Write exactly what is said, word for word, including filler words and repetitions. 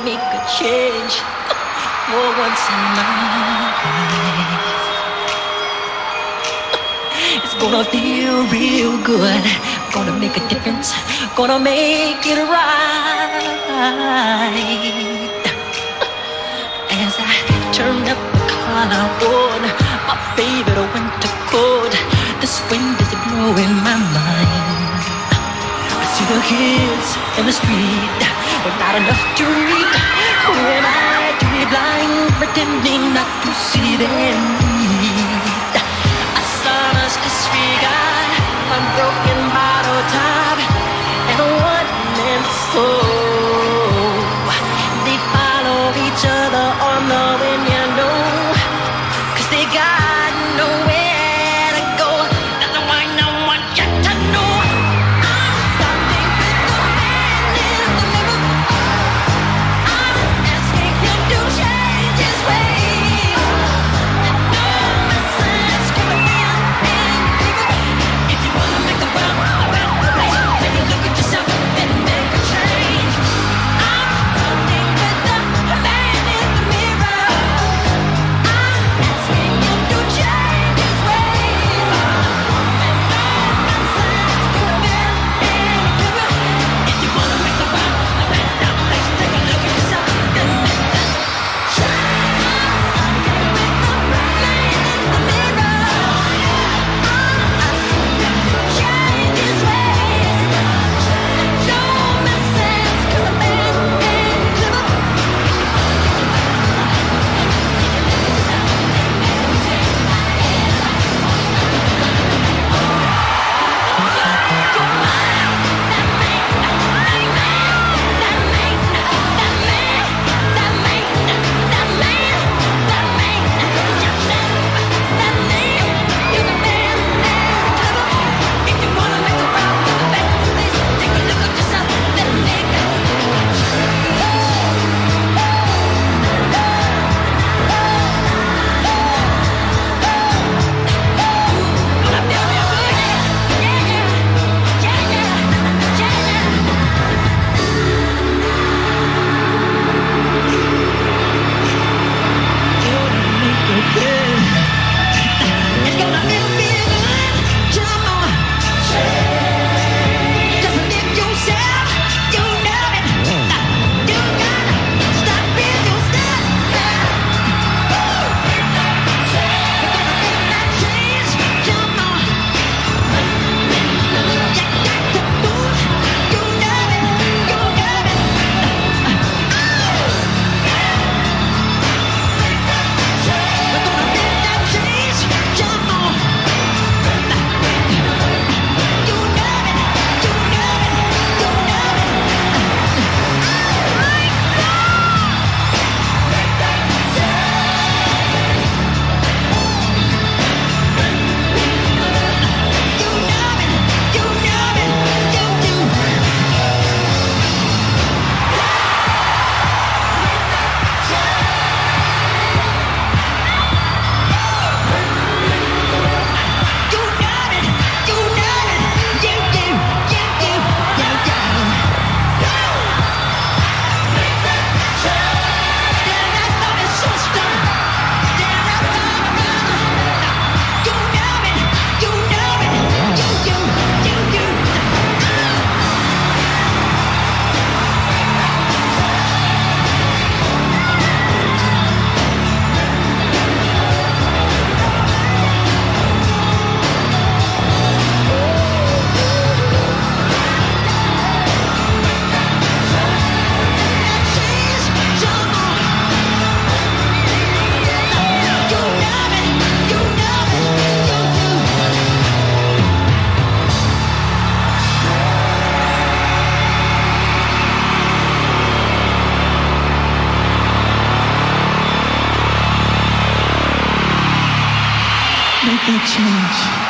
make a change for once in my life. It's gonna feel real good. Gonna make a difference. Gonna make it right. As I turn up the collar on my favorite winter coat, this wind is blowing my mind. I see the kids in the street, but not enough to read. Who am I to be blind, pretending not to see their need? A son's disregard, a broken bottle top, and a one-man soul. They follow each other on the wind, you know, 'cause they got nowhere to go. That's why no one got to know. I'm standing with the man in the mirror. I'm asking him to change his ways. No message coming in and bigger. If you wanna make the world a better place, take a look at yourself and make a change. I'm standing with the man in the mirror. I'm asking him to change his ways. And no message coming in and bigger. If you wanna make the world a better place, take a look at yourself and make a change. I'm standing with the man in the mirror. I'm asking him to change his ways. And no message coming in and bigger. Make that change.